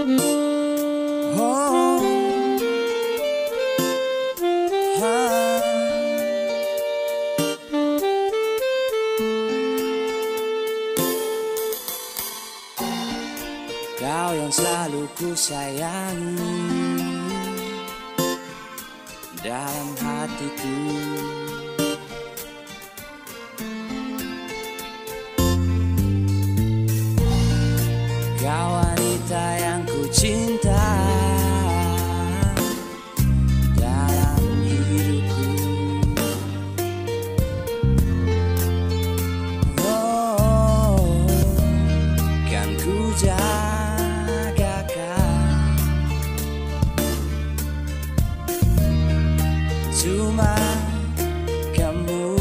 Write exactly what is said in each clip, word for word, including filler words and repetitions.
Oh, ah. Kau yang selalu ku sayangi dalam hatiku. Kau wanita yang ku cinta dalam hidupku. Oh, kan ku jagakan. Cuma kamu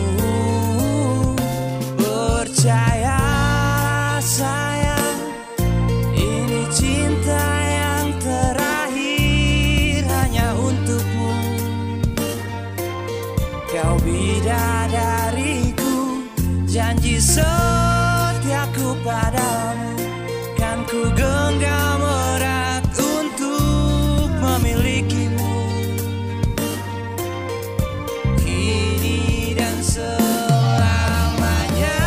percaya sayang, ini cinta yang terakhir hanya untukmu. Kau bidadariku, janji setiaku padamu kan ku genggam erat untuk memilikimu. Kini dan selamanya.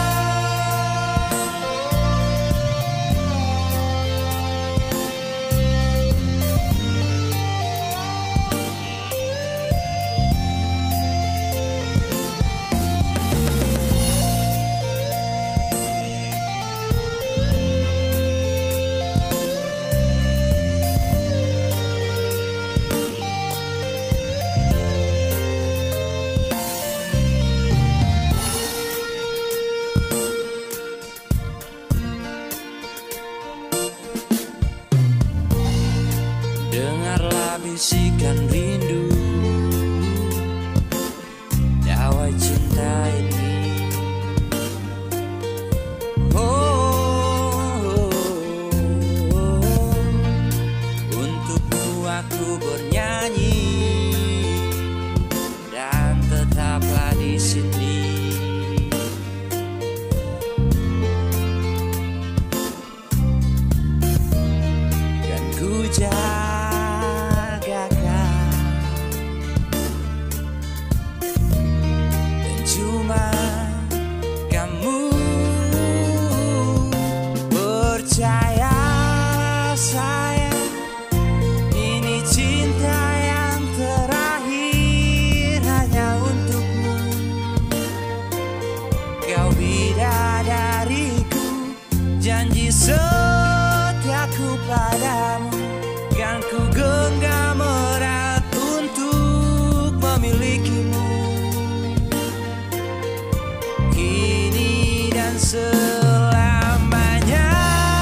Dengarlah bisikan rindu, dawai cinta ini. Oh, oh, oh, untukmu aku bernyanyi dan tetaplah di sini. Kan ku jaga cuma kamu percaya sayang, ini cinta yang terakhir hanya untukmu. Kau bidadariku, janji setiaku padamu kan ku genggam erat untuk memilikimu. Kini dan selamanya.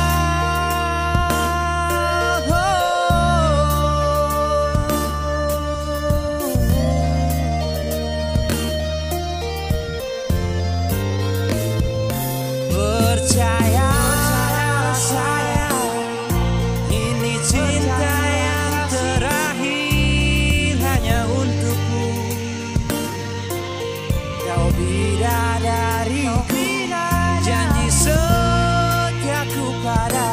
Percaya sayang, ini cinta yang terakhir hanya untukmu. Kau bidadariku, janji setiaku pada